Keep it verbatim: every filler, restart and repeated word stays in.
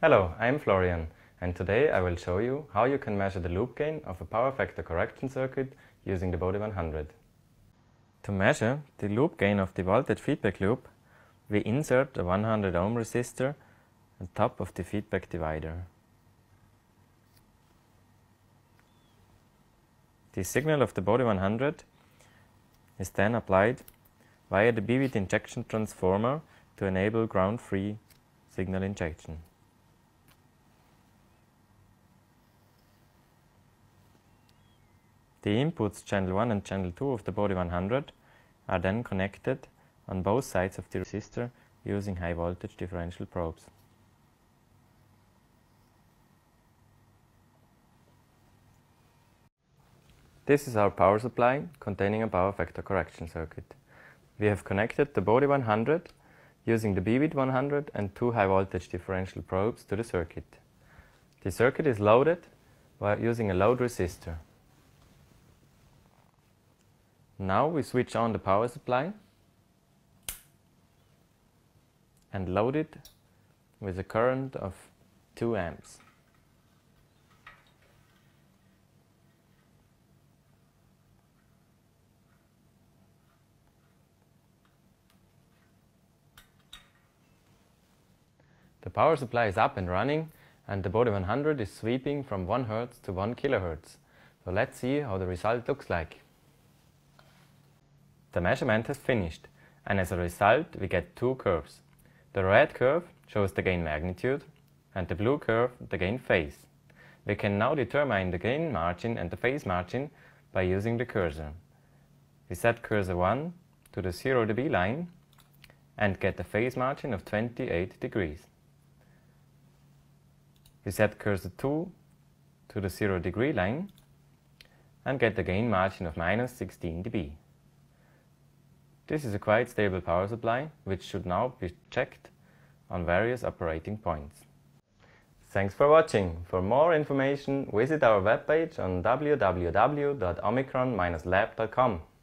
Hello, I'm Florian, and today I will show you how you can measure the loop gain of a power factor correction circuit using the Bode one hundred. To measure the loop gain of the voltage feedback loop, we insert a one hundred ohm resistor on top of the feedback divider. The signal of the Bode one hundred is then applied via the B V D injection transformer to enable ground-free signal injection. The inputs channel one and channel two of the Bode one hundred are then connected on both sides of the resistor using high voltage differential probes. This is our power supply containing a power factor correction circuit. We have connected the Bode one hundred using the B V D one hundred and two high voltage differential probes to the circuit. The circuit is loaded by using a load resistor. Now we switch on the power supply and load it with a current of two amps. The power supply is up and running and the Bode one hundred is sweeping from one hertz to one kilohertz. So let's see how the result looks like. The measurement has finished, and as a result we get two curves. The red curve shows the gain magnitude and the blue curve the gain phase. We can now determine the gain margin and the phase margin by using the cursor. We set cursor one to the zero dB line and get a phase margin of twenty-eight degrees. We set cursor two to the zero degree line and get a gain margin of minus sixteen dB. This is a quite stable power supply, which should now be checked on various operating points. Thanks for watching. For more information, visit our webpage on w w w dot omicron dash lab dot com.